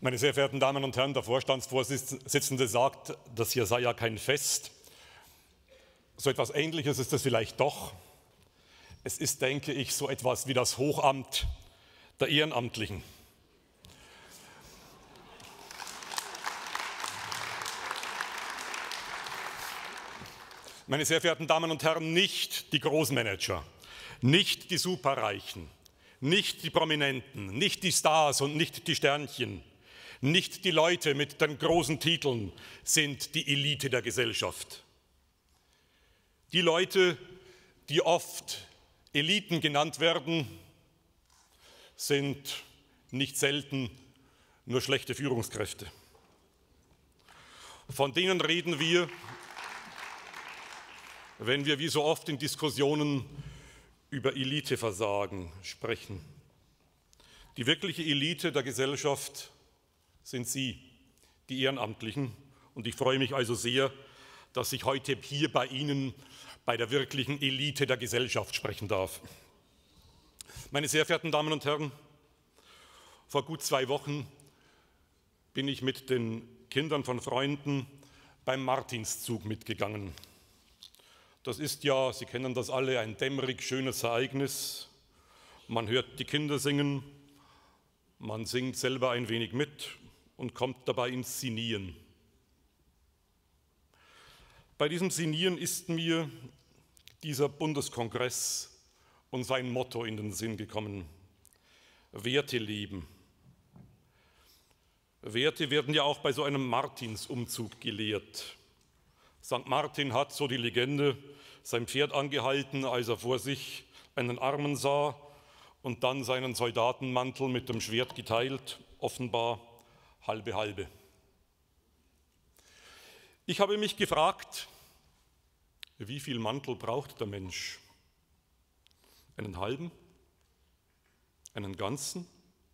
Meine sehr verehrten Damen und Herren, der Vorstandsvorsitzende sagt, das hier sei ja kein Fest. So etwas Ähnliches ist es vielleicht doch. Es ist, denke ich, so etwas wie das Hochamt der Ehrenamtlichen. Meine sehr verehrten Damen und Herren, nicht die Großmanager, nicht die Superreichen, nicht die Prominenten, nicht die Stars und nicht die Sternchen, nicht die Leute mit den großen Titeln sind die Elite der Gesellschaft. Die Leute, die oft Eliten genannt werden, sind nicht selten nur schlechte Führungskräfte. Von denen reden wir, wenn wir wie so oft in Diskussionen über Eliteversagen sprechen. Die wirkliche Elite der Gesellschaft sind Sie, die Ehrenamtlichen. Und ich freue mich also sehr, dass ich heute hier bei Ihnen, bei der wirklichen Elite der Gesellschaft sprechen darf. Meine sehr verehrten Damen und Herren, vor gut 2 Wochen bin ich mit den Kindern von Freunden beim Martinszug mitgegangen. Das ist ja, Sie kennen das alle, ein dämmerig schönes Ereignis. Man hört die Kinder singen, man singt selber ein wenig mit und kommt dabei ins Sinnieren. Bei diesem Sinnieren ist mir dieser Bundeskongress und sein Motto in den Sinn gekommen: Werte leben. Werte werden ja auch bei so einem Martinsumzug gelehrt. St. Martin hat, so die Legende, sein Pferd angehalten, als er vor sich einen Armen sah und dann seinen Soldatenmantel mit dem Schwert geteilt, offenbar halbe halbe. Ich habe mich gefragt, wie viel Mantel braucht der Mensch? Einen halben? Einen ganzen?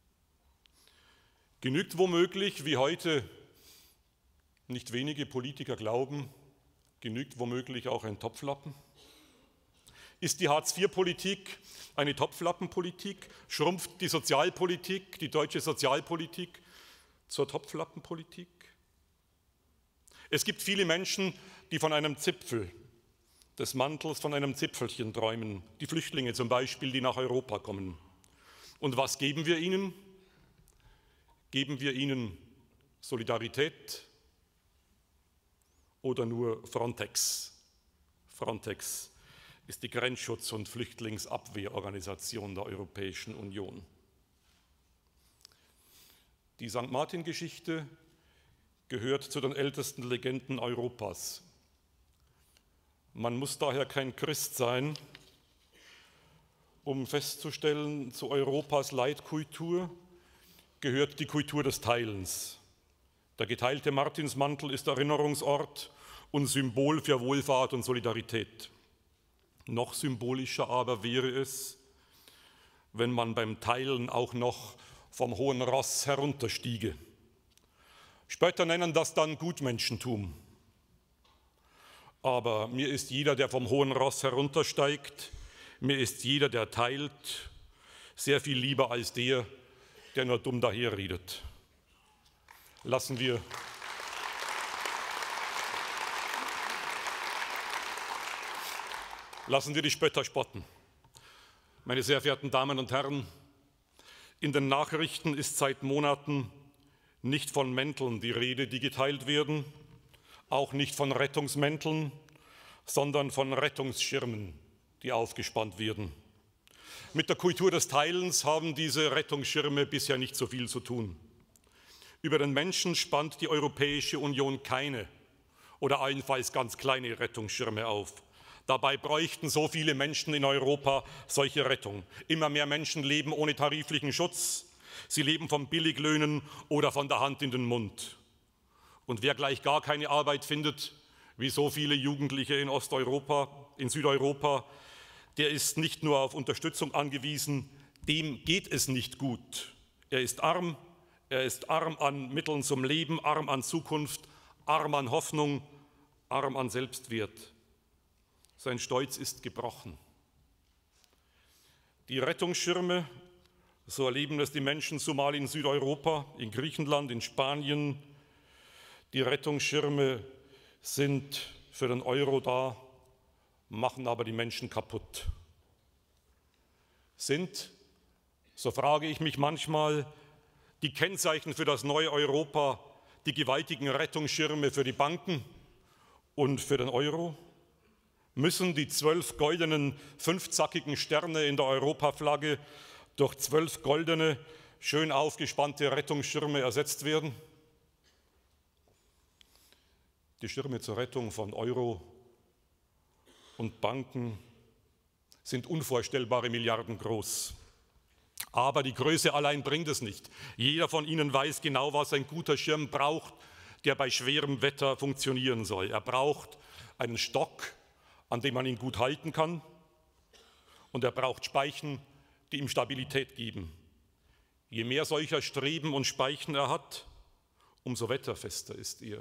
Genügt womöglich, wie heute nicht wenige Politiker glauben, genügt womöglich auch ein Topflappen? Ist die Hartz-IV-Politik eine Topflappenpolitik? Schrumpft die Sozialpolitik, die deutsche Sozialpolitik zur Topflappenpolitik? Es gibt viele Menschen, die von einem Zipfel des Mantels, von einem Zipfelchen träumen. Die Flüchtlinge zum Beispiel, die nach Europa kommen. Und was geben wir ihnen? Geben wir ihnen Solidarität oder nur Frontex? Frontex ist die Grenzschutz- und Flüchtlingsabwehrorganisation der Europäischen Union. Die St. Martin-Geschichte gehört zu den ältesten Legenden Europas. Man muss daher kein Christ sein, um festzustellen, zu Europas Leitkultur gehört die Kultur des Teilens. Der geteilte Martinsmantel ist Erinnerungsort und Symbol für Wohlfahrt und Solidarität. Noch symbolischer aber wäre es, wenn man beim Teilen auch noch vom hohen Ross herunterstiege. Spötter nennen das dann Gutmenschentum. Aber mir ist jeder, der vom hohen Ross heruntersteigt, mir ist jeder, der teilt, sehr viel lieber als der nur dumm daherredet. Lassen wir die Spötter spotten. Meine sehr verehrten Damen und Herren, in den Nachrichten ist seit Monaten nicht von Mänteln die Rede, die geteilt werden, auch nicht von Rettungsmänteln, sondern von Rettungsschirmen, die aufgespannt werden. Mit der Kultur des Teilens haben diese Rettungsschirme bisher nicht so viel zu tun. Über den Menschen spannt die Europäische Union keine oder allenfalls ganz kleine Rettungsschirme auf. Dabei bräuchten so viele Menschen in Europa solche Rettung. Immer mehr Menschen leben ohne tariflichen Schutz. Sie leben von Billiglöhnen oder von der Hand in den Mund. Und wer gleich gar keine Arbeit findet, wie so viele Jugendliche in Osteuropa, in Südeuropa, der ist nicht nur auf Unterstützung angewiesen, dem geht es nicht gut. Er ist arm an Mitteln zum Leben, arm an Zukunft, arm an Hoffnung, arm an Selbstwert. Sein Stolz ist gebrochen. Die Rettungsschirme So erleben es die Menschen zumal in Südeuropa, in Griechenland, in Spanien. Die Rettungsschirme sind für den Euro da, machen aber die Menschen kaputt. Sind, so frage ich mich manchmal, die Kennzeichen für das neue Europa die gewaltigen Rettungsschirme für die Banken und für den Euro? Müssen die 12 goldenen, 5-zackigen Sterne in der Europaflagge durch 12 goldene, schön aufgespannte Rettungsschirme ersetzt werden? Die Schirme zur Rettung von Euro und Banken sind unvorstellbare Milliarden groß. Aber die Größe allein bringt es nicht. Jeder von Ihnen weiß genau, was ein guter Schirm braucht, der bei schwerem Wetter funktionieren soll. Er braucht einen Stock, an dem man ihn gut halten kann, und er braucht Speichen, die ihm Stabilität geben. Je mehr solcher Streben und Speichen er hat, umso wetterfester ist er.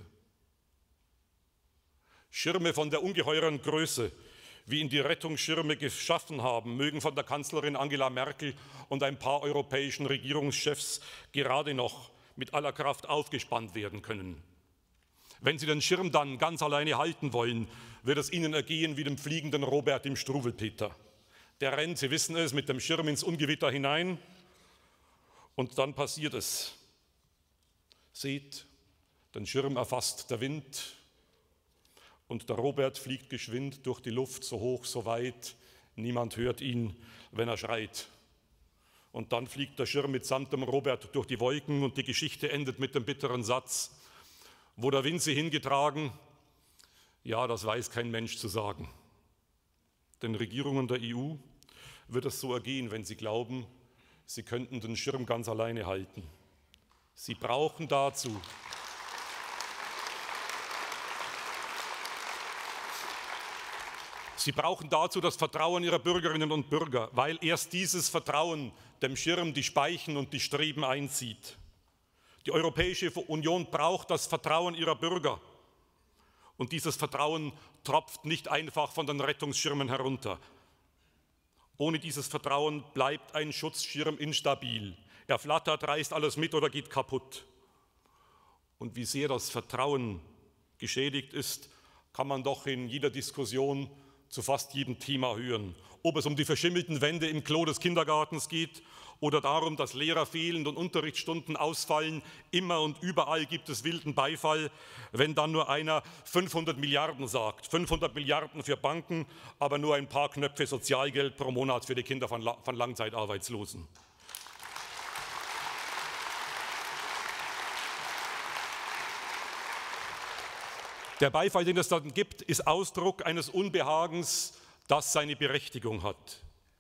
Schirme von der ungeheuren Größe, wie ihn die Rettungsschirme geschaffen haben, mögen von der Kanzlerin Angela Merkel und ein paar europäischen Regierungschefs gerade noch mit aller Kraft aufgespannt werden können. Wenn Sie den Schirm dann ganz alleine halten wollen, wird es Ihnen ergehen wie dem fliegenden Robert im Struwwelpeter. Der rennt, Sie wissen es, mit dem Schirm ins Ungewitter hinein und dann passiert es. Seht, den Schirm erfasst der Wind und der Robert fliegt geschwind durch die Luft, so hoch, so weit, niemand hört ihn, wenn er schreit. Und dann fliegt der Schirm mitsamt dem Robert durch die Wolken und die Geschichte endet mit dem bitteren Satz: Wo der Wind sie hingetragen, ja, das weiß kein Mensch zu sagen. Den Regierungen der EU wird es so ergehen, wenn sie glauben, sie könnten den Schirm ganz alleine halten. Sie brauchen dazu das Vertrauen ihrer Bürgerinnen und Bürger, weil erst dieses Vertrauen dem Schirm die Speichen und die Streben einzieht. Die Europäische Union braucht das Vertrauen ihrer Bürger. Und dieses Vertrauen tropft nicht einfach von den Rettungsschirmen herunter. Ohne dieses Vertrauen bleibt ein Schutzschirm instabil. Er flattert, reißt alles mit oder geht kaputt. Und wie sehr das Vertrauen geschädigt ist, kann man doch in jeder Diskussion zu fast jedem Thema hören. Ob es um die verschimmelten Wände im Klo des Kindergartens geht oder darum, dass Lehrer fehlen und Unterrichtsstunden ausfallen, immer und überall gibt es wilden Beifall, wenn dann nur einer 500 Milliarden sagt. 500 Milliarden für Banken, aber nur ein paar Knöpfe Sozialgeld pro Monat für die Kinder von Langzeitarbeitslosen. Der Beifall, den es dann gibt, ist Ausdruck eines Unbehagens, das seine Berechtigung hat.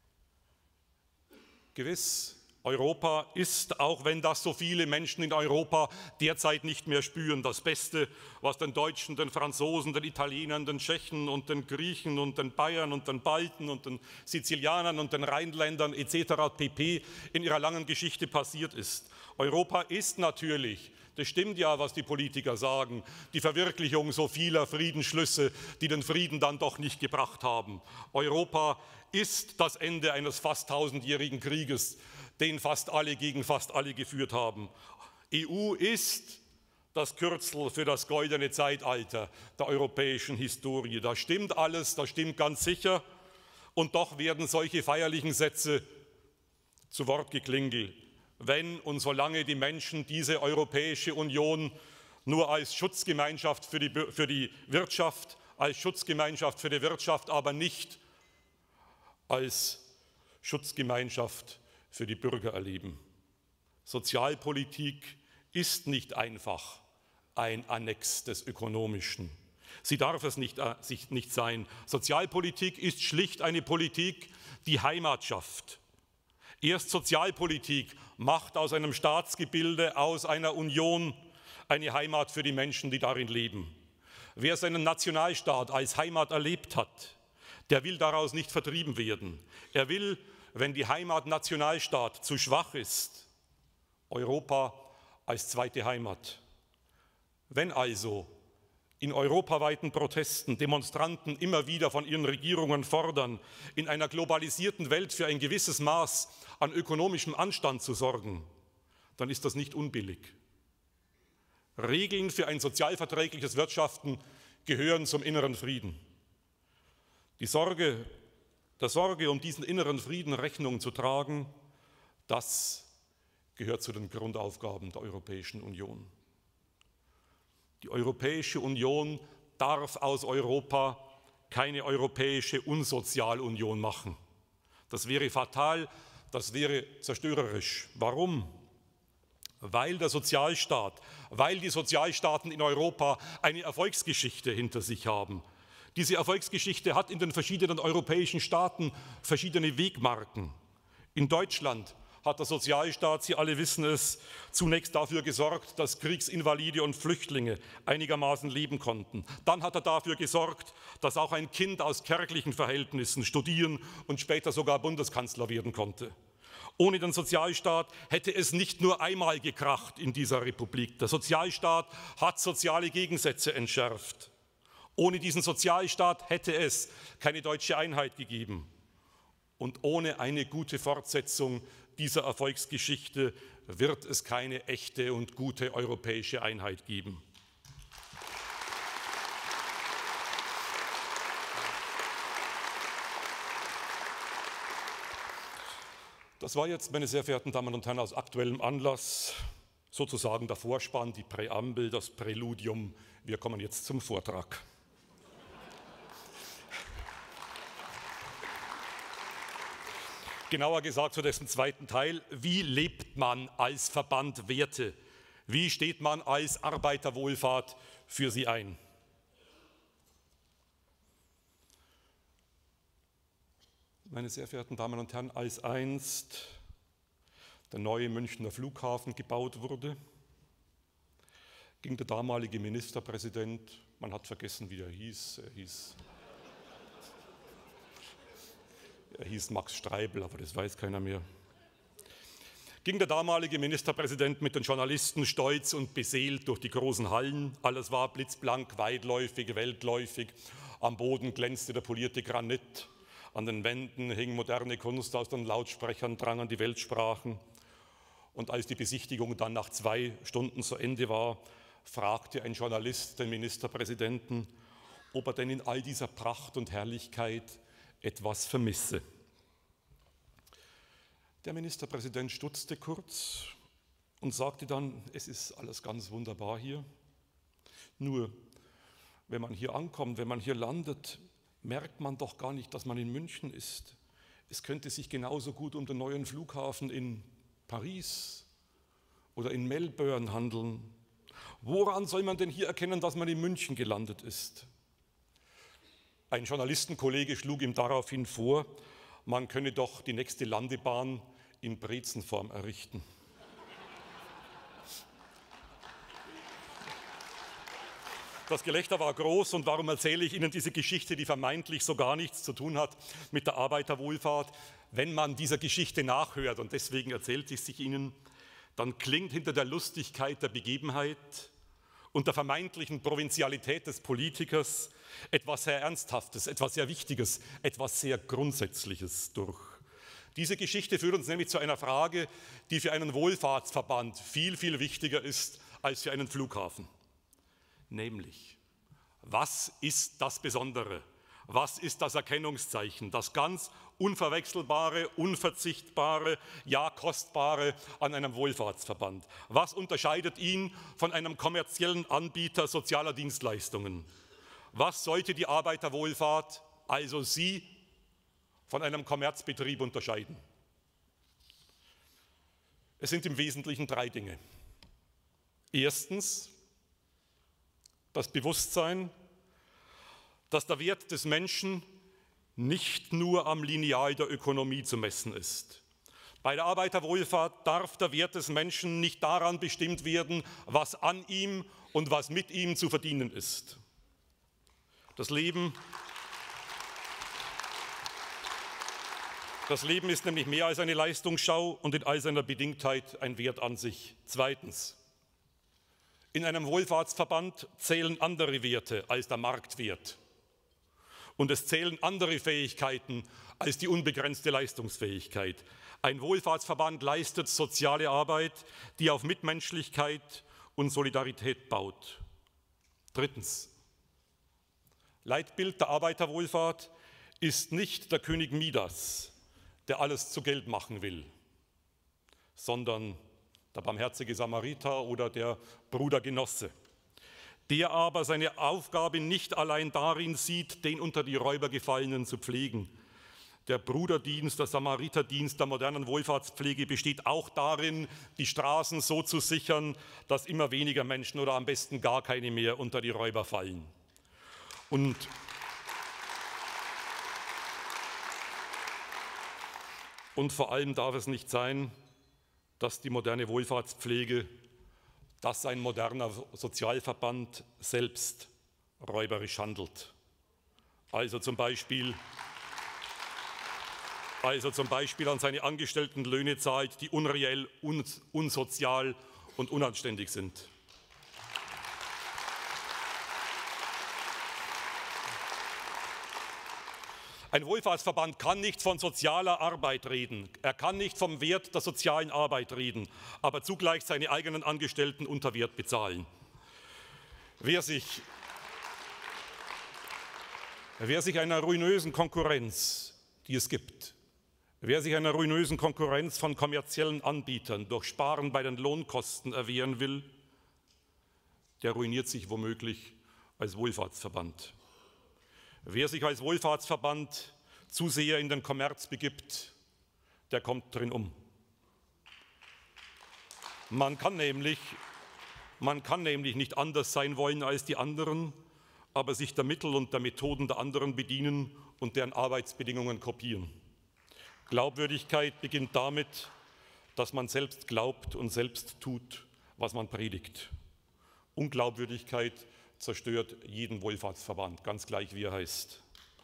Gewiss, Europa ist, auch wenn das so viele Menschen in Europa derzeit nicht mehr spüren, das Beste, was den Deutschen, den Franzosen, den Italienern, den Tschechen und den Griechen und den Bayern und den Balten und den Sizilianern und den Rheinländern etc. pp. in ihrer langen Geschichte passiert ist. Europa ist natürlich, das stimmt ja, was die Politiker sagen, die Verwirklichung so vieler Friedensschlüsse, die den Frieden dann doch nicht gebracht haben. Europa ist das Ende eines fast 1000-jährigen Krieges, den fast alle gegen fast alle geführt haben. EU ist das Kürzel für das goldene Zeitalter der europäischen Historie. Das stimmt alles, das stimmt ganz sicher. Und doch werden solche feierlichen Sätze zu Wortgeklingel, wenn und solange die Menschen diese Europäische Union nur als Schutzgemeinschaft für die Wirtschaft, als Schutzgemeinschaft für die Wirtschaft, aber nicht als Schutzgemeinschaft für die Bürger erleben. Sozialpolitik ist nicht einfach ein Annex des Ökonomischen. Sie darf es nicht sein. Sozialpolitik ist schlicht eine Politik, die Heimat schafft. Erst Sozialpolitik macht aus einem Staatsgebilde, aus einer Union eine Heimat für die Menschen, die darin leben. Wer seinen Nationalstaat als Heimat erlebt hat, der will daraus nicht vertrieben werden. Er will, wenn die Heimat Nationalstaat zu schwach ist, Europa als zweite Heimat. Wenn also in europaweiten Protesten Demonstranten immer wieder von ihren Regierungen fordern, in einer globalisierten Welt für ein gewisses Maß an ökonomischem Anstand zu sorgen, dann ist das nicht unbillig. Regeln für ein sozialverträgliches Wirtschaften gehören zum inneren Frieden. Der Sorge um diesen inneren Frieden Rechnung zu tragen, das gehört zu den Grundaufgaben der Europäischen Union. Die Europäische Union darf aus Europa keine europäische Unsozialunion machen. Das wäre fatal, das wäre zerstörerisch. Warum? Weil der Sozialstaat, weil die Sozialstaaten in Europa eine Erfolgsgeschichte hinter sich haben. Diese Erfolgsgeschichte hat in den verschiedenen europäischen Staaten verschiedene Wegmarken. In Deutschland hat der Sozialstaat, Sie alle wissen es, zunächst dafür gesorgt, dass Kriegsinvalide und Flüchtlinge einigermaßen leben konnten. Dann hat er dafür gesorgt, dass auch ein Kind aus kärglichen Verhältnissen studieren und später sogar Bundeskanzler werden konnte. Ohne den Sozialstaat hätte es nicht nur einmal gekracht in dieser Republik. Der Sozialstaat hat soziale Gegensätze entschärft. Ohne diesen Sozialstaat hätte es keine deutsche Einheit gegeben. Und ohne eine gute Fortsetzung dieser Erfolgsgeschichte wird es keine echte und gute europäische Einheit geben. Das war jetzt, meine sehr verehrten Damen und Herren, aus aktuellem Anlass sozusagen der Vorspann, die Präambel, das Präludium. Wir kommen jetzt zum Vortrag. Genauer gesagt zu dessen zweiten Teil: Wie lebt man als Verband Werte? Wie steht man als Arbeiterwohlfahrt für sie ein? Meine sehr verehrten Damen und Herren, als einst der neue Münchner Flughafen gebaut wurde, ging der damalige Ministerpräsident, man hat vergessen, wie er hieß, er hieß Max Streibl, aber das weiß keiner mehr. Ging der damalige Ministerpräsident mit den Journalisten stolz und beseelt durch die großen Hallen. Alles war blitzblank, weitläufig, weltläufig. Am Boden glänzte der polierte Granit. An den Wänden hing moderne Kunst, aus den Lautsprechern drangen die Weltsprachen. Und als die Besichtigung dann nach 2 Stunden zu Ende war, fragte ein Journalist den Ministerpräsidenten, ob er denn in all dieser Pracht und Herrlichkeit etwas vermisse. Der Ministerpräsident stutzte kurz und sagte dann, es ist alles ganz wunderbar hier. Nur, wenn man hier ankommt, wenn man hier landet, merkt man doch gar nicht, dass man in München ist. Es könnte sich genauso gut um den neuen Flughafen in Paris oder in Melbourne handeln. Woran soll man denn hier erkennen, dass man in München gelandet ist? Ein Journalistenkollege schlug ihm daraufhin vor, man könne doch die nächste Landebahn in Brezenform errichten. Das Gelächter war groß, und warum erzähle ich Ihnen diese Geschichte, die vermeintlich so gar nichts zu tun hat mit der Arbeiterwohlfahrt? Wenn man dieser Geschichte nachhört, und deswegen erzählt ich sie Ihnen, dann klingt hinter der Lustigkeit der Begebenheit und der vermeintlichen Provinzialität des Politikers etwas sehr Ernsthaftes, etwas sehr Wichtiges, etwas sehr Grundsätzliches durch. Diese Geschichte führt uns nämlich zu einer Frage, die für einen Wohlfahrtsverband viel, viel wichtiger ist als für einen Flughafen. Nämlich, was ist das Besondere? Was ist das Erkennungszeichen, das ganz Unverwechselbare, Unverzichtbare, ja Kostbare an einem Wohlfahrtsverband? Was unterscheidet ihn von einem kommerziellen Anbieter sozialer Dienstleistungen? Was sollte die Arbeiterwohlfahrt, also Sie, von einem Kommerzbetrieb unterscheiden? Es sind im Wesentlichen 3 Dinge. Erstens, das Bewusstsein, dass der Wert des Menschen nicht nur am Lineal der Ökonomie zu messen ist. Bei der Arbeiterwohlfahrt darf der Wert des Menschen nicht daran bestimmt werden, was an ihm und was mit ihm zu verdienen ist. Das Leben ist nämlich mehr als eine Leistungsschau und in all seiner Bedingtheit ein Wert an sich. Zweitens, In einem Wohlfahrtsverband zählen andere Werte als der Marktwert. Und es zählen andere Fähigkeiten als die unbegrenzte Leistungsfähigkeit. Ein Wohlfahrtsverband leistet soziale Arbeit, die auf Mitmenschlichkeit und Solidarität baut. Drittens. Leitbild der Arbeiterwohlfahrt ist nicht der König Midas, der alles zu Geld machen will, sondern der barmherzige Samariter oder der Bruder Genosse, der aber seine Aufgabe nicht allein darin sieht, den unter die Räuber Gefallenen zu pflegen. Der Bruderdienst, der Samariterdienst der modernen Wohlfahrtspflege besteht auch darin, die Straßen so zu sichern, dass immer weniger Menschen oder am besten gar keine mehr unter die Räuber fallen. Und vor allem darf es nicht sein, dass die moderne Wohlfahrtspflege, dass ein moderner Sozialverband selbst räuberisch handelt. Also zum Beispiel an seine Angestellten Löhne zahlt, die unreell, unsozial und unanständig sind. Ein Wohlfahrtsverband kann nicht von sozialer Arbeit reden, er kann nicht vom Wert der sozialen Arbeit reden, aber zugleich seine eigenen Angestellten unter Wert bezahlen. Wer sich einer ruinösen Konkurrenz, die es gibt, wer sich einer ruinösen Konkurrenz von kommerziellen Anbietern durch Sparen bei den Lohnkosten erwehren will, der ruiniert sich womöglich als Wohlfahrtsverband. Wer sich als Wohlfahrtsverband zu sehr in den Kommerz begibt, der kommt drin um. Man kann nämlich nicht anders sein wollen als die anderen, aber sich der Mittel und der Methoden der anderen bedienen und deren Arbeitsbedingungen kopieren. Glaubwürdigkeit beginnt damit, dass man selbst glaubt und selbst tut, was man predigt. Unglaubwürdigkeit zerstört jeden Wohlfahrtsverband, ganz gleich wie er heißt.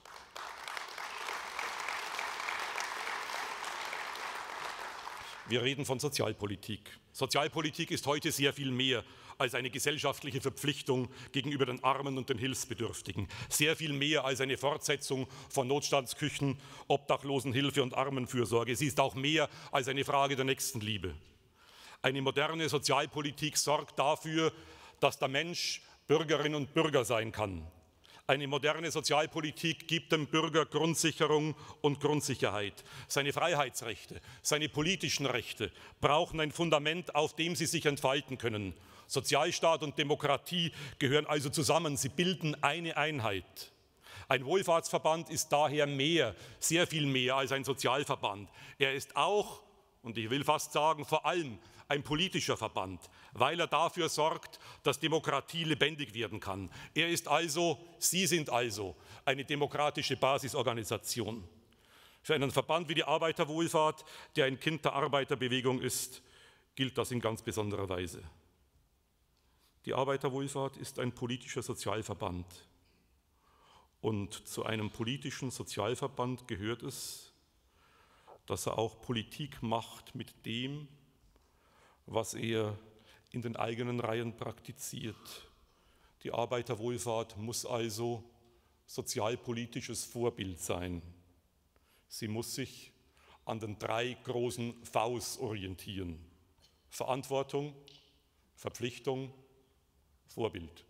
Wir reden von Sozialpolitik. Sozialpolitik ist heute sehr viel mehr als eine gesellschaftliche Verpflichtung gegenüber den Armen und den Hilfsbedürftigen. Sehr viel mehr als eine Fortsetzung von Notstandsküchen, Obdachlosenhilfe und Armenfürsorge. Sie ist auch mehr als eine Frage der Nächstenliebe. Eine moderne Sozialpolitik sorgt dafür, dass der Mensch Bürgerinnen und Bürger sein kann. Eine moderne Sozialpolitik gibt dem Bürger Grundsicherung und Grundsicherheit. Seine Freiheitsrechte, seine politischen Rechte brauchen ein Fundament, auf dem sie sich entfalten können. Sozialstaat und Demokratie gehören also zusammen, sie bilden eine Einheit. Ein Wohlfahrtsverband ist daher mehr, sehr viel mehr als ein Sozialverband. Er ist auch, und ich will fast sagen, vor allem ein politischer Verband, weil er dafür sorgt, dass Demokratie lebendig werden kann. Er ist also, Sie sind also eine demokratische Basisorganisation. Für einen Verband wie die Arbeiterwohlfahrt, der ein Kind der Arbeiterbewegung ist, gilt das in ganz besonderer Weise. Die Arbeiterwohlfahrt ist ein politischer Sozialverband. Und zu einem politischen Sozialverband gehört es, dass er auch Politik macht mit dem, was er in den eigenen Reihen praktiziert. Die Arbeiterwohlfahrt muss also sozialpolitisches Vorbild sein. Sie muss sich an den 3 großen Vs orientieren: Verantwortung, Verpflichtung, Vorbild.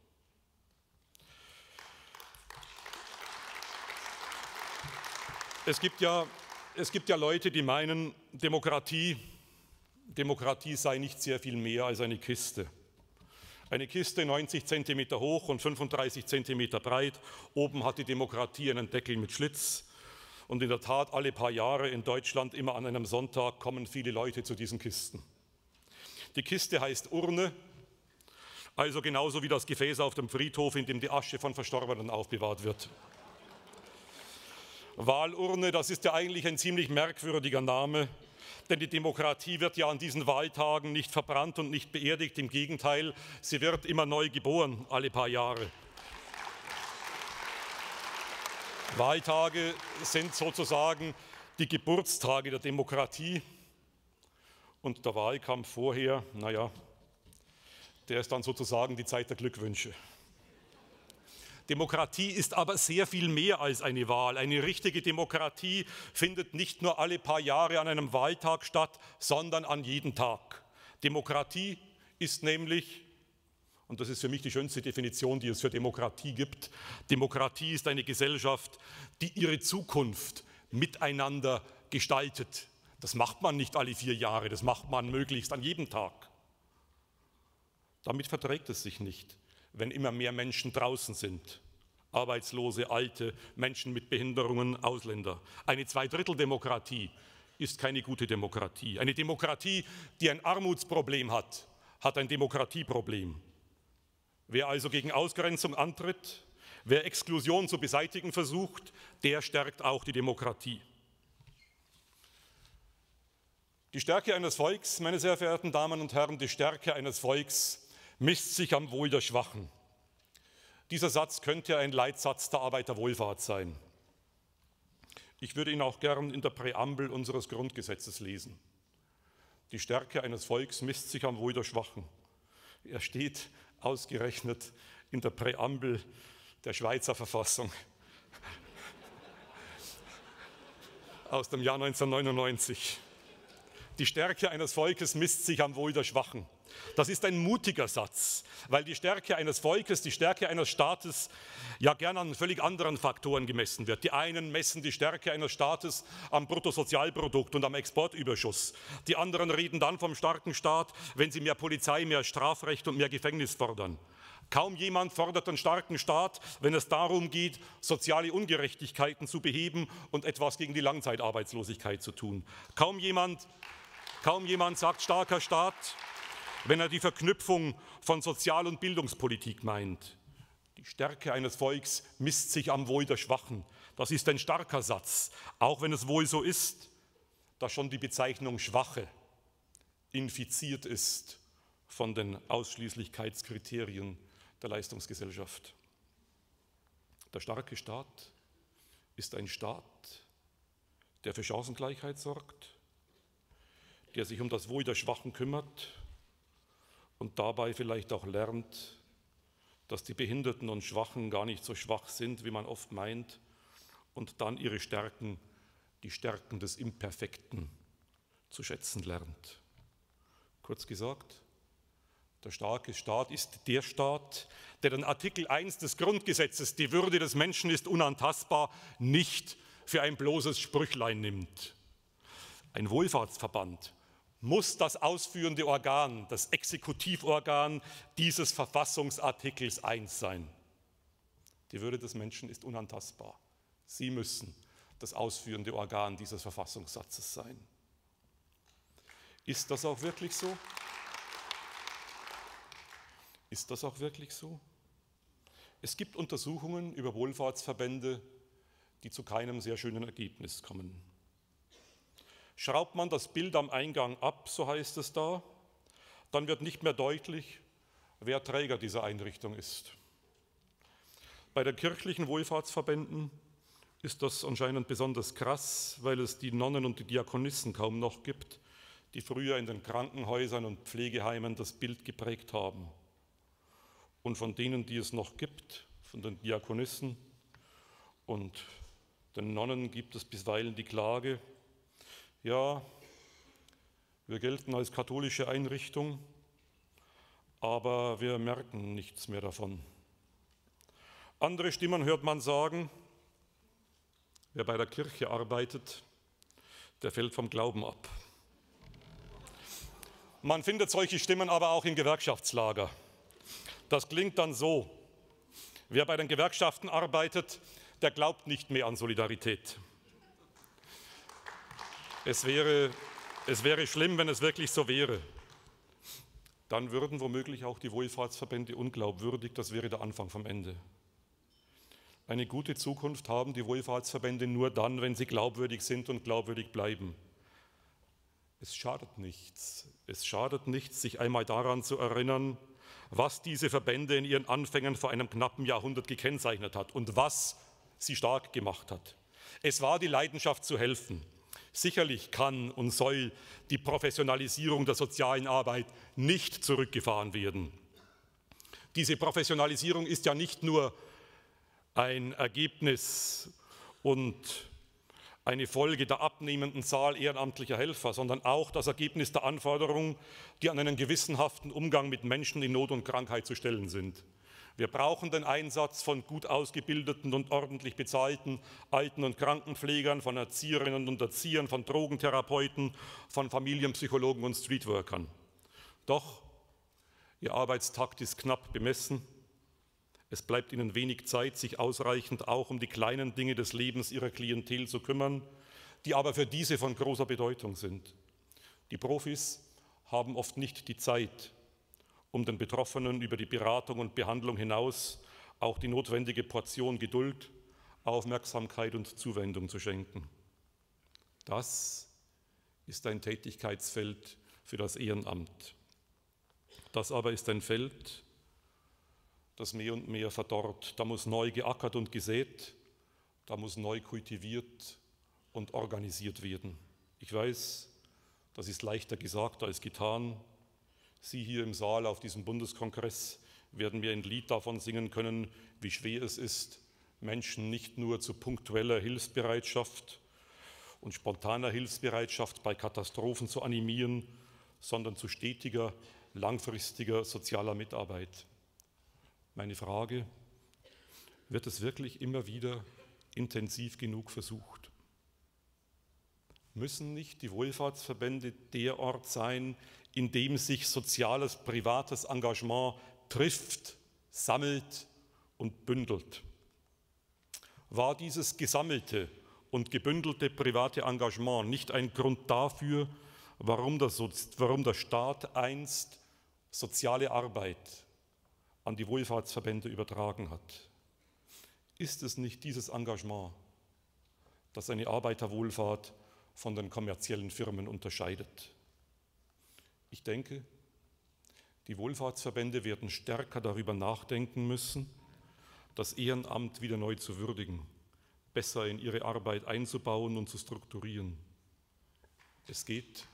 Es gibt ja Leute, die meinen, Demokratie sei nicht sehr viel mehr als eine Kiste. Eine Kiste 90 cm hoch und 35 cm breit. Oben hat die Demokratie einen Deckel mit Schlitz. Und in der Tat, alle paar Jahre in Deutschland, immer an einem Sonntag, kommen viele Leute zu diesen Kisten. Die Kiste heißt Urne, also genauso wie das Gefäß auf dem Friedhof, in dem die Asche von Verstorbenen aufbewahrt wird. Wahlurne, das ist ja eigentlich ein ziemlich merkwürdiger Name, denn die Demokratie wird ja an diesen Wahltagen nicht verbrannt und nicht beerdigt, im Gegenteil, sie wird immer neu geboren, alle paar Jahre. Wahltage sind sozusagen die Geburtstage der Demokratie und der Wahlkampf vorher, naja, der ist dann sozusagen die Zeit der Glückwünsche. Demokratie ist aber sehr viel mehr als eine Wahl. Eine richtige Demokratie findet nicht nur alle paar Jahre an einem Wahltag statt, sondern an jedem Tag. Demokratie ist nämlich, und das ist für mich die schönste Definition, die es für Demokratie gibt, Demokratie ist eine Gesellschaft, die ihre Zukunft miteinander gestaltet. Das macht man nicht alle 4 Jahre, das macht man möglichst an jedem Tag. Damit verträgt es sich nicht, wenn immer mehr Menschen draußen sind. Arbeitslose, Alte, Menschen mit Behinderungen, Ausländer. Eine Zweidritteldemokratie ist keine gute Demokratie. Eine Demokratie, die ein Armutsproblem hat, hat ein Demokratieproblem. Wer also gegen Ausgrenzung antritt, wer Exklusion zu beseitigen versucht, der stärkt auch die Demokratie. Die Stärke eines Volks, meine sehr verehrten Damen und Herren, die Stärke eines Volks misst sich am Wohl der Schwachen. Dieser Satz könnte ein Leitsatz der Arbeiterwohlfahrt sein. Ich würde ihn auch gern in der Präambel unseres Grundgesetzes lesen. Die Stärke eines Volks misst sich am Wohl der Schwachen. Er steht ausgerechnet in der Präambel der Schweizer Verfassung aus dem Jahr 1999. Die Stärke eines Volkes misst sich am Wohl der Schwachen. Das ist ein mutiger Satz, weil die Stärke eines Volkes, die Stärke eines Staates ja gern an völlig anderen Faktoren gemessen wird. Die einen messen die Stärke eines Staates am Bruttosozialprodukt und am Exportüberschuss. Die anderen reden dann vom starken Staat, wenn sie mehr Polizei, mehr Strafrecht und mehr Gefängnis fordern. Kaum jemand fordert einen starken Staat, wenn es darum geht, soziale Ungerechtigkeiten zu beheben und etwas gegen die Langzeitarbeitslosigkeit zu tun. Kaum jemand sagt starker Staat, wenn er die Verknüpfung von Sozial- und Bildungspolitik meint. Die Stärke eines Volks misst sich am Wohl der Schwachen. Das ist ein starker Satz, auch wenn es wohl so ist, dass schon die Bezeichnung Schwache infiziert ist von den Ausschließlichkeitskriterien der Leistungsgesellschaft. Der starke Staat ist ein Staat, der für Chancengleichheit sorgt, der sich um das Wohl der Schwachen kümmert und dabei vielleicht auch lernt, dass die Behinderten und Schwachen gar nicht so schwach sind, wie man oft meint, und dann ihre Stärken, die Stärken des Imperfekten, zu schätzen lernt. Kurz gesagt, der starke Staat ist der Staat, der den Artikel 1 des Grundgesetzes, die Würde des Menschen ist unantastbar, nicht für ein bloßes Sprüchlein nimmt. Ein Wohlfahrtsverband muss das ausführende Organ, das Exekutivorgan dieses Verfassungsartikels 1 sein. Die Würde des Menschen ist unantastbar. Sie müssen das ausführende Organ dieses Verfassungssatzes sein. Ist das auch wirklich so? Ist das auch wirklich so? Es gibt Untersuchungen über Wohlfahrtsverbände, die zu keinem sehr schönen Ergebnis kommen. Schraubt man das Bild am Eingang ab, so heißt es da, dann wird nicht mehr deutlich, wer Träger dieser Einrichtung ist. Bei den kirchlichen Wohlfahrtsverbänden ist das anscheinend besonders krass, weil es die Nonnen und die Diakonissen kaum noch gibt, die früher in den Krankenhäusern und Pflegeheimen das Bild geprägt haben. Und von denen, die es noch gibt, von den Diakonissen und den Nonnen, gibt es bisweilen die Klage, ja, wir gelten als katholische Einrichtung, aber wir merken nichts mehr davon. Andere Stimmen hört man sagen, wer bei der Kirche arbeitet, der fällt vom Glauben ab. Man findet solche Stimmen aber auch im Gewerkschaftslager. Das klingt dann so, wer bei den Gewerkschaften arbeitet, der glaubt nicht mehr an Solidarität. Es wäre schlimm, wenn es wirklich so wäre. Dann würden womöglich auch die Wohlfahrtsverbände unglaubwürdig, das wäre der Anfang vom Ende. Eine gute Zukunft haben die Wohlfahrtsverbände nur dann, wenn sie glaubwürdig sind und glaubwürdig bleiben. Es schadet nichts, sich einmal daran zu erinnern, was diese Verbände in ihren Anfängen vor einem knappen Jahrhundert gekennzeichnet hat und was sie stark gemacht hat. Es war die Leidenschaft zu helfen. Sicherlich kann und soll die Professionalisierung der sozialen Arbeit nicht zurückgefahren werden. Diese Professionalisierung ist ja nicht nur ein Ergebnis und eine Folge der abnehmenden Zahl ehrenamtlicher Helfer, sondern auch das Ergebnis der Anforderungen, die an einen gewissenhaften Umgang mit Menschen in Not und Krankheit zu stellen sind. Wir brauchen den Einsatz von gut ausgebildeten und ordentlich bezahlten Alten- und Krankenpflegern, von Erzieherinnen und Erziehern, von Drogentherapeuten, von Familienpsychologen und Streetworkern. Doch ihr Arbeitstakt ist knapp bemessen. Es bleibt ihnen wenig Zeit, sich ausreichend auch um die kleinen Dinge des Lebens ihrer Klientel zu kümmern, die aber für diese von großer Bedeutung sind. Die Profis haben oft nicht die Zeit, um den Betroffenen über die Beratung und Behandlung hinaus auch die notwendige Portion Geduld, Aufmerksamkeit und Zuwendung zu schenken. Das ist ein Tätigkeitsfeld für das Ehrenamt. Das aber ist ein Feld, das mehr und mehr verdorrt. Da muss neu geackert und gesät, da muss neu kultiviert und organisiert werden. Ich weiß, das ist leichter gesagt als getan. Sie hier im Saal auf diesem Bundeskongress werden mir ein Lied davon singen können, wie schwer es ist, Menschen nicht nur zu punktueller Hilfsbereitschaft und spontaner Hilfsbereitschaft bei Katastrophen zu animieren, sondern zu stetiger, langfristiger sozialer Mitarbeit. Meine Frage: Wird es wirklich immer wieder intensiv genug versucht? Müssen nicht die Wohlfahrtsverbände der Ort sein, in dem sich soziales, privates Engagement trifft, sammelt und bündelt? War dieses gesammelte und gebündelte private Engagement nicht ein Grund dafür, warum der Staat einst soziale Arbeit an die Wohlfahrtsverbände übertragen hat? Ist es nicht dieses Engagement, das eine Arbeiterwohlfahrt von den kommerziellen Firmen unterscheidet? Ich denke, die Wohlfahrtsverbände werden stärker darüber nachdenken müssen, das Ehrenamt wieder neu zu würdigen, besser in ihre Arbeit einzubauen und zu strukturieren. Es geht,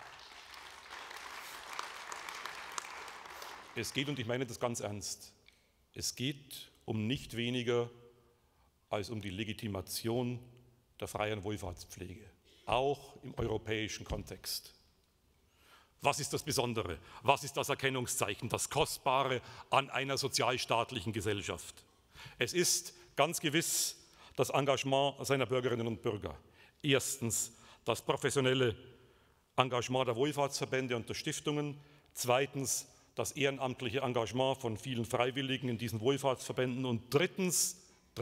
und ich meine das ganz ernst, es geht um nicht weniger als um die Legitimation der freien Wohlfahrtspflege, auch im europäischen Kontext. Was ist das Besondere? Was ist das Erkennungszeichen, das Kostbare an einer sozialstaatlichen Gesellschaft? Es ist ganz gewiss das Engagement seiner Bürgerinnen und Bürger. Erstens das professionelle Engagement der Wohlfahrtsverbände und der Stiftungen. Zweitens das ehrenamtliche Engagement von vielen Freiwilligen in diesen Wohlfahrtsverbänden. Und drittens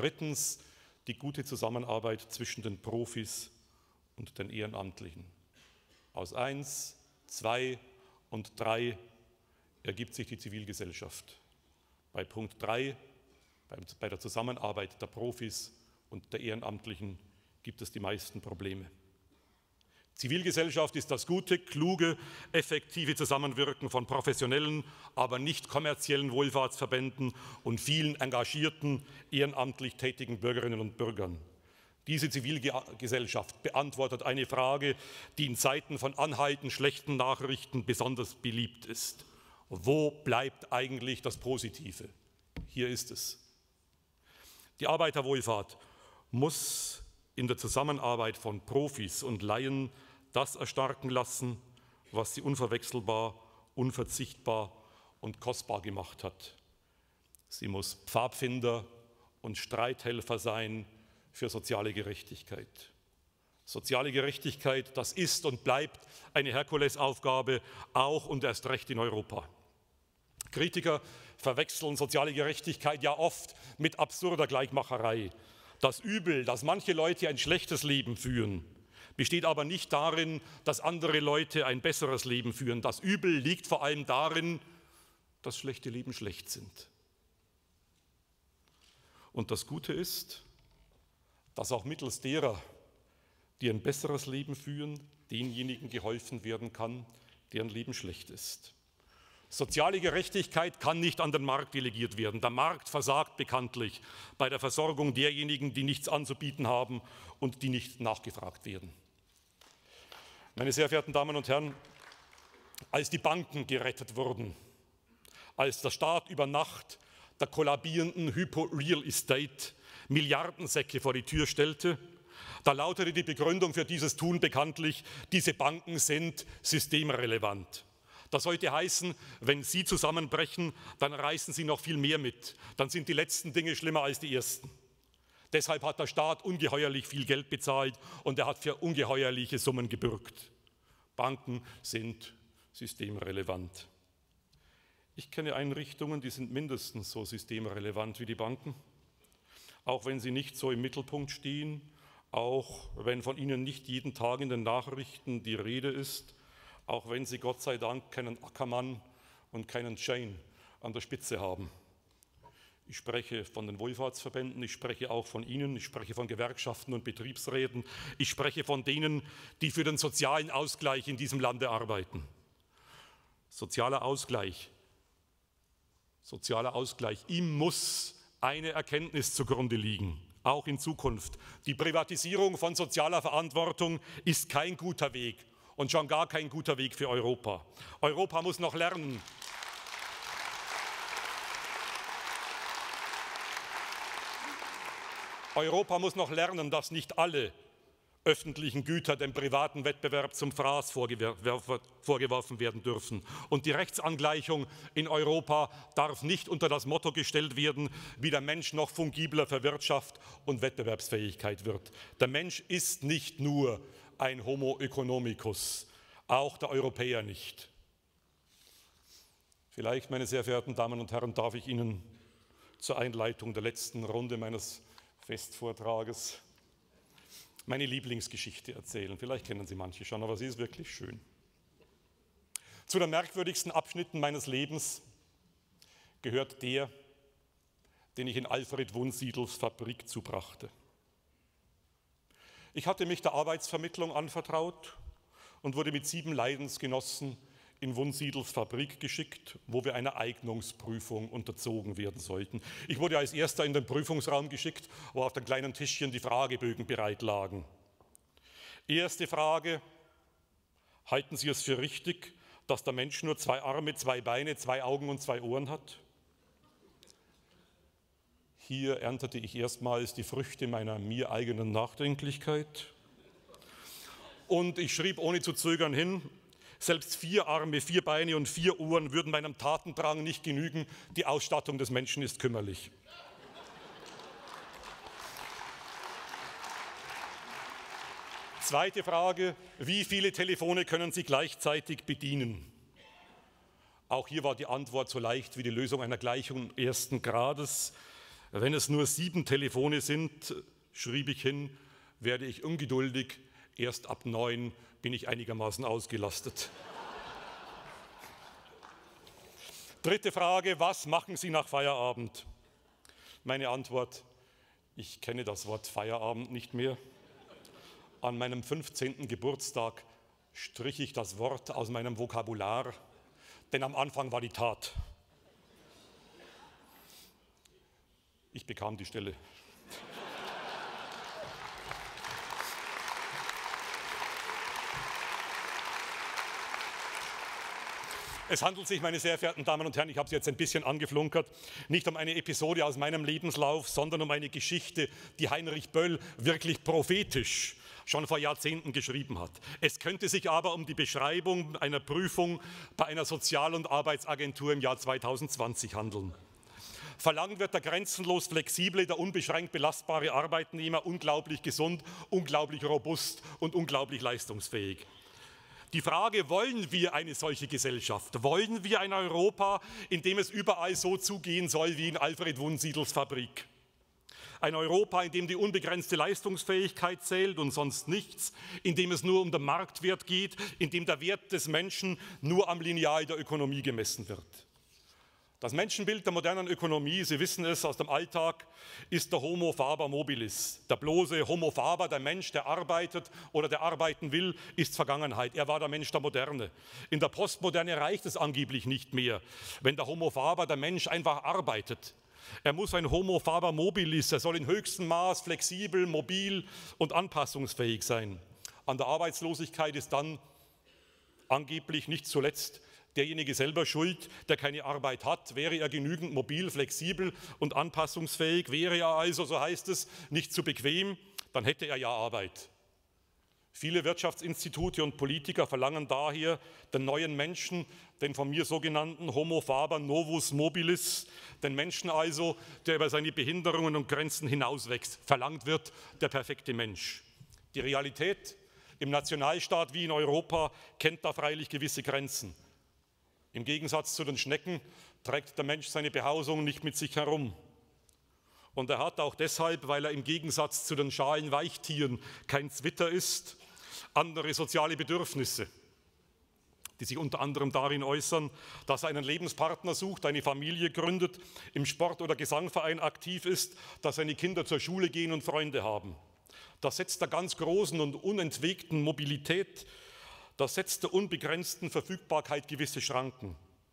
die gute Zusammenarbeit zwischen den Profis und den Ehrenamtlichen. Aus 1, 2 und 3 ergibt sich die Zivilgesellschaft. Bei Punkt 3, bei der Zusammenarbeit der Profis und der Ehrenamtlichen, gibt es die meisten Probleme. Zivilgesellschaft ist das gute, kluge, effektive Zusammenwirken von professionellen, aber nicht kommerziellen Wohlfahrtsverbänden und vielen engagierten, ehrenamtlich tätigen Bürgerinnen und Bürgern. Diese Zivilgesellschaft beantwortet eine Frage, die in Zeiten von anhaltend schlechten Nachrichten besonders beliebt ist. Wo bleibt eigentlich das Positive? Hier ist es. Die Arbeiterwohlfahrt muss in der Zusammenarbeit von Profis und Laien das erstarken lassen, was sie unverwechselbar, unverzichtbar und kostbar gemacht hat. Sie muss Pfadfinder und Streithelfer sein für soziale Gerechtigkeit. Soziale Gerechtigkeit, das ist und bleibt eine Herkulesaufgabe, auch und erst recht in Europa. Kritiker verwechseln soziale Gerechtigkeit ja oft mit absurder Gleichmacherei. Das Übel, dass manche Leute ein schlechtes Leben führen, besteht aber nicht darin, dass andere Leute ein besseres Leben führen. Das Übel liegt vor allem darin, dass schlechte Leben schlecht sind. Und das Gute ist, dass auch mittels derer, die ein besseres Leben führen, denjenigen geholfen werden kann, deren Leben schlecht ist. Soziale Gerechtigkeit kann nicht an den Markt delegiert werden. Der Markt versagt bekanntlich bei der Versorgung derjenigen, die nichts anzubieten haben und die nicht nachgefragt werden. Meine sehr verehrten Damen und Herren, als die Banken gerettet wurden, als der Staat über Nacht der kollabierenden Hypo-Real Estate Milliardensäcke vor die Tür stellte, da lautete die Begründung für dieses Tun bekanntlich, diese Banken sind systemrelevant. Das sollte heißen, wenn sie zusammenbrechen, dann reißen sie noch viel mehr mit. Dann sind die letzten Dinge schlimmer als die ersten. Deshalb hat der Staat ungeheuerlich viel Geld bezahlt und er hat für ungeheuerliche Summen gebürgt. Banken sind systemrelevant. Ich kenne Einrichtungen, die sind mindestens so systemrelevant wie die Banken, auch wenn sie nicht so im Mittelpunkt stehen, auch wenn von ihnen nicht jeden Tag in den Nachrichten die Rede ist, auch wenn sie Gott sei Dank keinen Ackermann und keinen Chain an der Spitze haben. Ich spreche von den Wohlfahrtsverbänden, ich spreche auch von Ihnen, ich spreche von Gewerkschaften und Betriebsräten, ich spreche von denen, die für den sozialen Ausgleich in diesem Lande arbeiten. Sozialer Ausgleich, ihm muss eine Erkenntnis zugrunde liegen, auch in Zukunft. Die Privatisierung von sozialer Verantwortung ist kein guter Weg und schon gar kein guter Weg für Europa. Europa muss noch lernen, dass nicht alle öffentlichen Güter dem privaten Wettbewerb zum Fraß vorgeworfen werden dürfen. Und die Rechtsangleichung in Europa darf nicht unter das Motto gestellt werden, wie der Mensch noch fungibler für Wirtschaft und Wettbewerbsfähigkeit wird. Der Mensch ist nicht nur ein Homo economicus, auch der Europäer nicht. Vielleicht, meine sehr verehrten Damen und Herren, darf ich Ihnen zur Einleitung der letzten Runde meines Festvortrages meine Lieblingsgeschichte erzählen. Vielleicht kennen Sie manche schon, aber sie ist wirklich schön. Zu den merkwürdigsten Abschnitten meines Lebens gehört der, den ich in Alfred Wunsiedels Fabrik zubrachte. Ich hatte mich der Arbeitsvermittlung anvertraut und wurde mit 7 Leidensgenossen in Wunsiedels Fabrik geschickt, wo wir einer Eignungsprüfung unterzogen werden sollten. Ich wurde als Erster in den Prüfungsraum geschickt, wo auf den kleinen Tischchen die Fragebögen bereit lagen. Erste Frage: Halten Sie es für richtig, dass der Mensch nur 2 Arme, 2 Beine, 2 Augen und 2 Ohren hat? Hier erntete ich erstmals die Früchte meiner mir eigenen Nachdenklichkeit. Und ich schrieb ohne zu zögern hin: Selbst 4 Arme, 4 Beine und 4 Ohren würden meinem Tatendrang nicht genügen. Die Ausstattung des Menschen ist kümmerlich. Zweite Frage: Wie viele Telefone können Sie gleichzeitig bedienen? Auch hier war die Antwort so leicht wie die Lösung einer Gleichung 1. Grades. Wenn es nur 7 Telefone sind, schrieb ich hin, werde ich ungeduldig. Erst ab 9 bin ich einigermaßen ausgelastet. Dritte Frage: Was machen Sie nach Feierabend? Meine Antwort: Ich kenne das Wort Feierabend nicht mehr. An meinem 15. Geburtstag strich ich das Wort aus meinem Vokabular, denn am Anfang war die Tat. Ich bekam die Stelle. Es handelt sich, meine sehr verehrten Damen und Herren, ich habe Sie jetzt ein bisschen angeflunkert, nicht um eine Episode aus meinem Lebenslauf, sondern um eine Geschichte, die Heinrich Böll wirklich prophetisch schon vor Jahrzehnten geschrieben hat. Es könnte sich aber um die Beschreibung einer Prüfung bei einer Sozial- und Arbeitsagentur im Jahr 2020 handeln. Verlangt wird der grenzenlos flexible, der unbeschränkt belastbare Arbeitnehmer, unglaublich gesund, unglaublich robust und unglaublich leistungsfähig. Die Frage: Wollen wir eine solche Gesellschaft? Wollen wir ein Europa, in dem es überall so zugehen soll wie in Alfred Wunsiedels Fabrik? Ein Europa, in dem die unbegrenzte Leistungsfähigkeit zählt und sonst nichts, in dem es nur um den Marktwert geht, in dem der Wert des Menschen nur am Lineal der Ökonomie gemessen wird. Das Menschenbild der modernen Ökonomie, Sie wissen es aus dem Alltag, ist der Homo faber mobilis. Der bloße Homo faber, der Mensch, der arbeitet oder der arbeiten will, ist Vergangenheit. Er war der Mensch der Moderne. In der Postmoderne reicht es angeblich nicht mehr, wenn der Homo faber, der Mensch, einfach arbeitet. Er muss ein Homo faber mobilis, er soll in höchstem Maß flexibel, mobil und anpassungsfähig sein. An der Arbeitslosigkeit ist dann angeblich nicht zuletzt derjenige selber schuld, der keine Arbeit hat. Wäre er genügend mobil, flexibel und anpassungsfähig, wäre er also, so heißt es, nicht zu bequem, dann hätte er ja Arbeit. Viele Wirtschaftsinstitute und Politiker verlangen daher den neuen Menschen, den von mir sogenannten Homo faber novus mobilis, den Menschen also, der über seine Behinderungen und Grenzen hinauswächst, verlangt wird, der perfekte Mensch. Die Realität im Nationalstaat wie in Europa kennt da freilich gewisse Grenzen. Im Gegensatz zu den Schnecken trägt der Mensch seine Behausung nicht mit sich herum. Und er hat auch deshalb, weil er im Gegensatz zu den Schalenweichtieren kein Zwitter ist, andere soziale Bedürfnisse, die sich unter anderem darin äußern, dass er einen Lebenspartner sucht, eine Familie gründet, im Sport- oder Gesangverein aktiv ist, dass seine Kinder zur Schule gehen und Freunde haben. Das setzt der ganz großen und unentwegten Mobilität, das setzt der unbegrenzten Verfügbarkeit gewisse Schranken.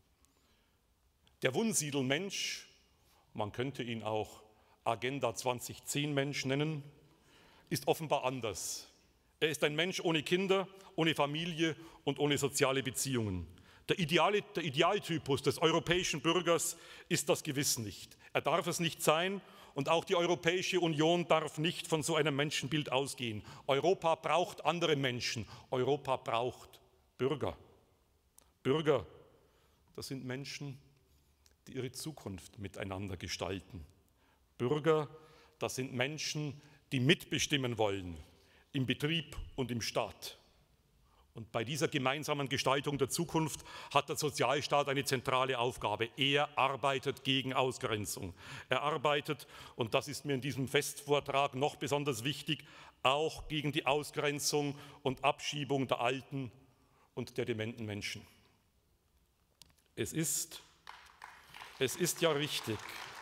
Der Wunsiedel-Mensch, man könnte ihn auch Agenda 2010 Mensch nennen, ist offenbar anders. Er ist ein Mensch ohne Kinder, ohne Familie und ohne soziale Beziehungen. Der Idealtypus des europäischen Bürgers ist das gewiss nicht. Er darf es nicht sein und auch die Europäische Union darf nicht von so einem Menschenbild ausgehen. Europa braucht andere Menschen. Europa braucht Bürger. Bürger, das sind Menschen, die ihre Zukunft miteinander gestalten. Bürger, das sind Menschen, die mitbestimmen wollen im Betrieb und im Staat. Und bei dieser gemeinsamen Gestaltung der Zukunft hat der Sozialstaat eine zentrale Aufgabe. Er arbeitet gegen Ausgrenzung. Er arbeitet, und das ist mir in diesem Festvortrag noch besonders wichtig, auch gegen die Ausgrenzung und Abschiebung der alten und der dementen Menschen. Es ist ja richtig,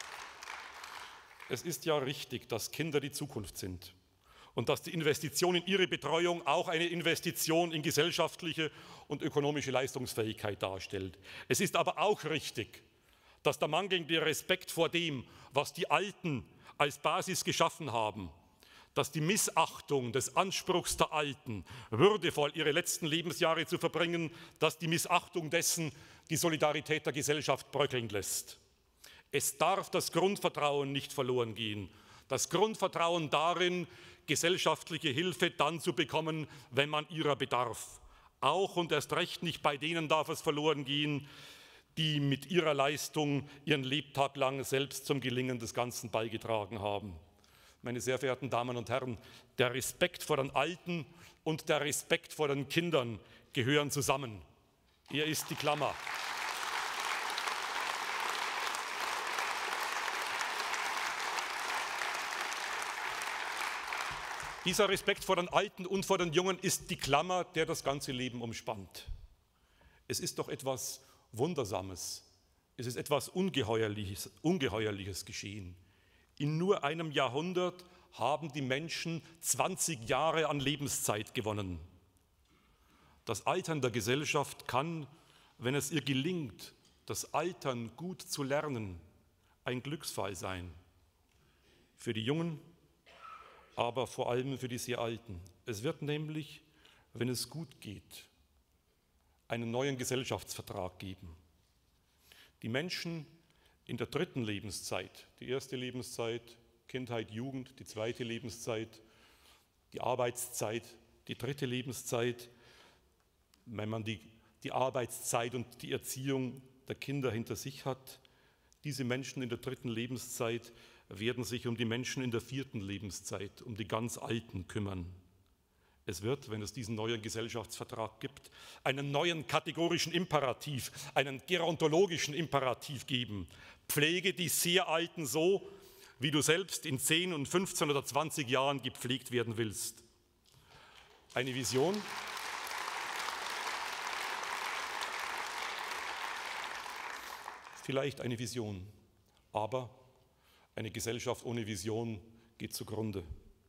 dass Kinder die Zukunft sind. Und dass die Investition in ihre Betreuung auch eine Investition in gesellschaftliche und ökonomische Leistungsfähigkeit darstellt. Es ist aber auch richtig, dass der mangelnde Respekt vor dem, was die Alten als Basis geschaffen haben, dass die Missachtung des Anspruchs der Alten, würdevoll ihre letzten Lebensjahre zu verbringen, dass die Missachtung dessen die Solidarität der Gesellschaft bröckeln lässt. Es darf das Grundvertrauen nicht verloren gehen. Das Grundvertrauen darin, gesellschaftliche Hilfe dann zu bekommen, wenn man ihrer bedarf. Auch und erst recht nicht bei denen darf es verloren gehen, die mit ihrer Leistung ihren Lebtag lang selbst zum Gelingen des Ganzen beigetragen haben. Meine sehr verehrten Damen und Herren, der Respekt vor den Alten und der Respekt vor den Kindern gehören zusammen. Er ist die Klammer. Dieser Respekt vor den Alten und vor den Jungen ist die Klammer, der das ganze Leben umspannt. Es ist doch etwas Wundersames, es ist etwas Ungeheuerliches geschehen. In nur einem Jahrhundert haben die Menschen 20 Jahre an Lebenszeit gewonnen. Das Altern der Gesellschaft kann, wenn es ihr gelingt, das Altern gut zu lernen, ein Glücksfall sein. Für die Jungen, aber vor allem für die sehr Alten. Es wird nämlich, wenn es gut geht, einen neuen Gesellschaftsvertrag geben. Die Menschen in der dritten Lebenszeit, die erste Lebenszeit, Kindheit, Jugend, die zweite Lebenszeit, die Arbeitszeit, die dritte Lebenszeit, wenn man die Arbeitszeit und die Erziehung der Kinder hinter sich hat, diese Menschen in der dritten Lebenszeit werden sich um die Menschen in der vierten Lebenszeit, um die ganz Alten kümmern. Es wird, wenn es diesen neuen Gesellschaftsvertrag gibt, einen neuen kategorischen Imperativ, einen gerontologischen Imperativ geben. Pflege die sehr Alten so, wie du selbst in 10 und 15 oder 20 Jahren gepflegt werden willst. Eine Vision, vielleicht eine Vision, aber eine Gesellschaft ohne Vision geht zugrunde.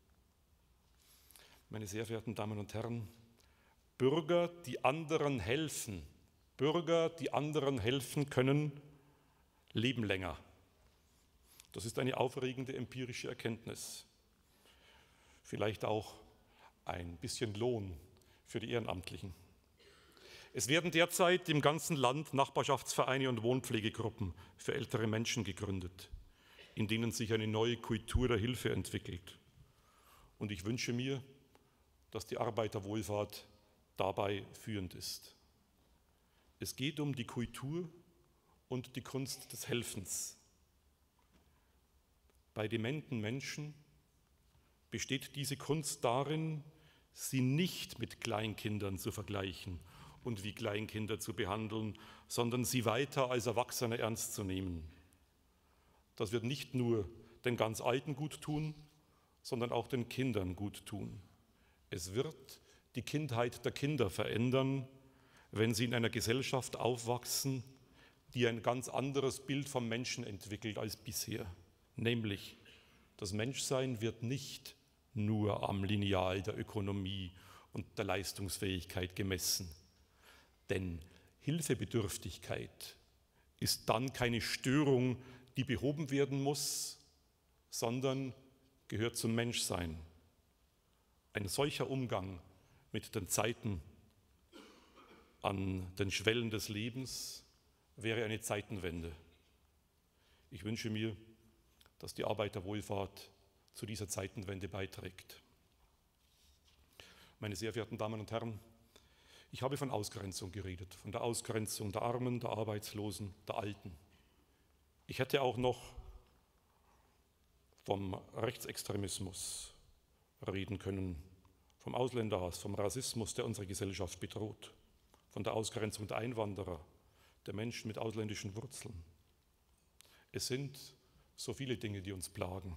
Meine sehr verehrten Damen und Herren, Bürger, die anderen helfen, können, leben länger. Das ist eine aufregende empirische Erkenntnis. Vielleicht auch ein bisschen Lohn für die Ehrenamtlichen. Es werden derzeit im ganzen Land Nachbarschaftsvereine und Wohnpflegegruppen für ältere Menschen gegründet, in denen sich eine neue Kultur der Hilfe entwickelt. Und ich wünsche mir, dass die Arbeiterwohlfahrt dabei führend ist. Es geht um die Kultur und die Kunst des Helfens. Bei dementen Menschen besteht diese Kunst darin, sie nicht mit Kleinkindern zu vergleichen und wie Kleinkinder zu behandeln, sondern sie weiter als Erwachsene ernst zu nehmen. Das wird nicht nur den ganz Alten gut tun, sondern auch den Kindern gut tun. Es wird die Kindheit der Kinder verändern, wenn sie in einer Gesellschaft aufwachsen, die ein ganz anderes Bild vom Menschen entwickelt als bisher. Nämlich, das Menschsein wird nicht nur am Lineal der Ökonomie und der Leistungsfähigkeit gemessen. Denn Hilfebedürftigkeit ist dann keine Störung, die behoben werden muss, sondern gehört zum Menschsein. Ein solcher Umgang mit den Zeiten an den Schwellen des Lebens wäre eine Zeitenwende. Ich wünsche mir, dass die Arbeiterwohlfahrt zu dieser Zeitenwende beiträgt. Meine sehr verehrten Damen und Herren, ich habe von Ausgrenzung geredet, von der Ausgrenzung der Armen, der Arbeitslosen, der Alten. Ich hätte auch noch vom Rechtsextremismus reden können, vom Ausländerhass, vom Rassismus, der unsere Gesellschaft bedroht, von der Ausgrenzung der Einwanderer, der Menschen mit ausländischen Wurzeln. Es sind so viele Dinge, die uns plagen.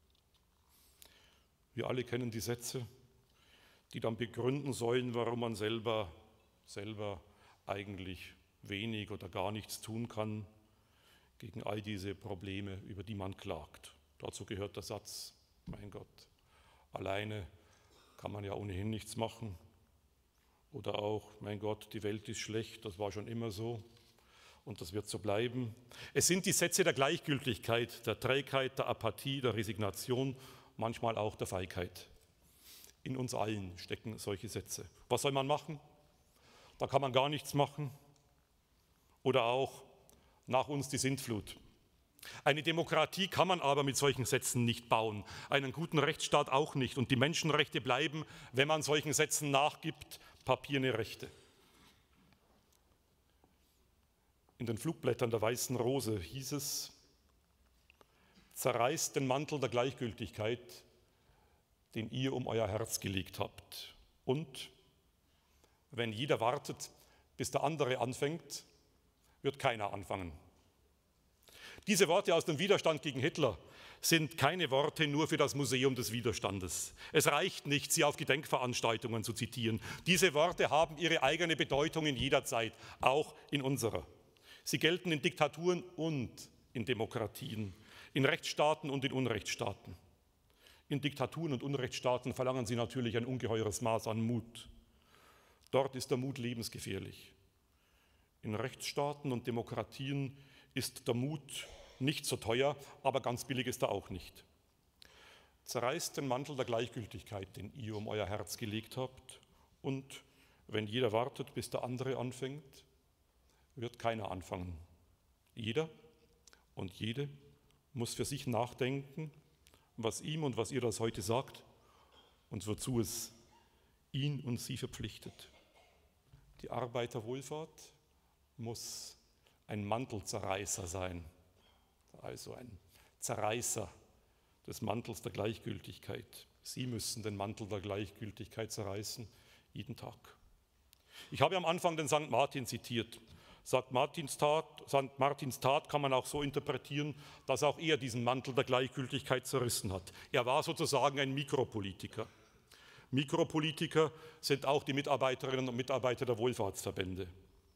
Wir alle kennen die Sätze, die dann begründen sollen, warum man selber eigentlich wenig oder gar nichts tun kann gegen all diese Probleme, über die man klagt. Dazu gehört der Satz, mein Gott, alleine kann man ja ohnehin nichts machen. Oder auch, mein Gott, die Welt ist schlecht, das war schon immer so und das wird so bleiben. Es sind die Sätze der Gleichgültigkeit, der Trägheit, der Apathie, der Resignation, manchmal auch der Feigheit. In uns allen stecken solche Sätze. Was soll man machen? Da kann man gar nichts machen. Oder auch, nach uns die Sintflut. Eine Demokratie kann man aber mit solchen Sätzen nicht bauen, einen guten Rechtsstaat auch nicht. Und die Menschenrechte bleiben, wenn man solchen Sätzen nachgibt, papierne Rechte. In den Flugblättern der Weißen Rose hieß es, zerreißt den Mantel der Gleichgültigkeit, den ihr um euer Herz gelegt habt. Und wenn jeder wartet, bis der andere anfängt, wird keiner anfangen. Diese Worte aus dem Widerstand gegen Hitler sind keine Worte nur für das Museum des Widerstandes. Es reicht nicht, sie auf Gedenkveranstaltungen zu zitieren. Diese Worte haben ihre eigene Bedeutung in jeder Zeit, auch in unserer. Sie gelten in Diktaturen und in Demokratien, in Rechtsstaaten und in Unrechtsstaaten. In Diktaturen und Unrechtsstaaten verlangen sie natürlich ein ungeheures Maß an Mut. Dort ist der Mut lebensgefährlich. In Rechtsstaaten und Demokratien ist der Mut nicht so teuer, aber ganz billig ist er auch nicht. Zerreißt den Mantel der Gleichgültigkeit, den ihr um euer Herz gelegt habt, und wenn jeder wartet, bis der andere anfängt, wird keiner anfangen. Jeder und jede muss für sich nachdenken, was ihm und was ihr das heute sagt und wozu es ihn und sie verpflichtet. Die Arbeiterwohlfahrt muss ein Mantelzerreißer sein, also ein Zerreißer des Mantels der Gleichgültigkeit. Sie müssen den Mantel der Gleichgültigkeit zerreißen, jeden Tag. Ich habe am Anfang den St. Martin zitiert. St. Martins Tat kann man auch so interpretieren, dass auch er diesen Mantel der Gleichgültigkeit zerrissen hat. Er war sozusagen ein Mikropolitiker. Mikropolitiker sind auch die Mitarbeiterinnen und Mitarbeiter der Wohlfahrtsverbände.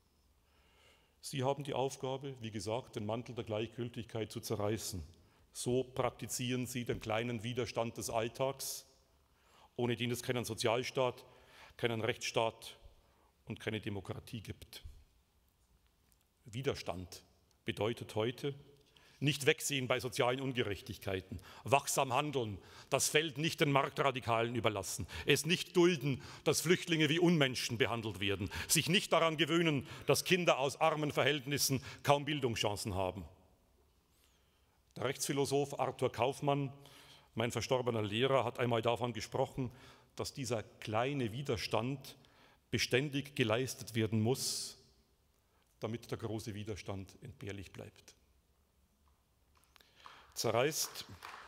Sie haben die Aufgabe, wie gesagt, den Mantel der Gleichgültigkeit zu zerreißen. So praktizieren sie den kleinen Widerstand des Alltags, ohne den es keinen Sozialstaat, keinen Rechtsstaat und keine Demokratie gibt. Widerstand bedeutet heute, nicht wegsehen bei sozialen Ungerechtigkeiten, wachsam handeln, das Feld nicht den Marktradikalen überlassen, es nicht dulden, dass Flüchtlinge wie Unmenschen behandelt werden, sich nicht daran gewöhnen, dass Kinder aus armen Verhältnissen kaum Bildungschancen haben. Der Rechtsphilosoph Arthur Kaufmann, mein verstorbener Lehrer, hat einmal davon gesprochen, dass dieser kleine Widerstand beständig geleistet werden muss, damit der große Widerstand entbehrlich bleibt. Zerreißt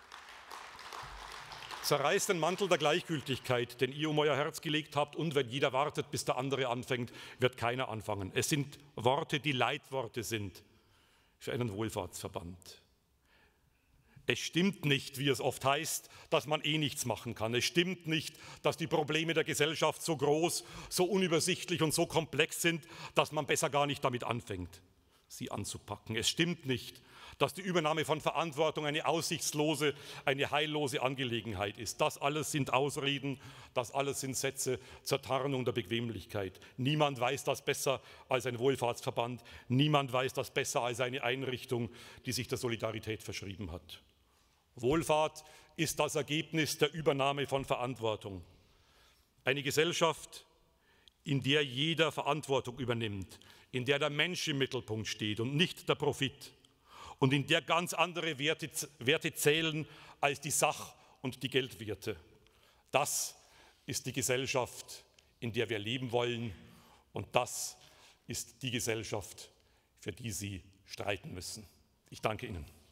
den Mantel der Gleichgültigkeit, den ihr um euer Herz gelegt habt, und wenn jeder wartet, bis der andere anfängt, wird keiner anfangen. Es sind Worte, die Leitworte sind für einen Wohlfahrtsverband. Es stimmt nicht, wie es oft heißt, dass man nichts machen kann. Es stimmt nicht, dass die Probleme der Gesellschaft so groß, so unübersichtlich und so komplex sind, dass man besser gar nicht damit anfängt, sie anzupacken. Es stimmt nicht, dass die Übernahme von Verantwortung eine aussichtslose, eine heillose Angelegenheit ist. Das alles sind Ausreden, das alles sind Sätze zur Tarnung der Bequemlichkeit. Niemand weiß das besser als ein Wohlfahrtsverband. Niemand weiß das besser als eine Einrichtung, die sich der Solidarität verschrieben hat. Wohlfahrt ist das Ergebnis der Übernahme von Verantwortung. Eine Gesellschaft, in der jeder Verantwortung übernimmt, in der der Mensch im Mittelpunkt steht und nicht der Profit und in der ganz andere Werte zählen als die Sach- und die Geldwerte. Das ist die Gesellschaft, in der wir leben wollen, und das ist die Gesellschaft, für die Sie streiten müssen. Ich danke Ihnen.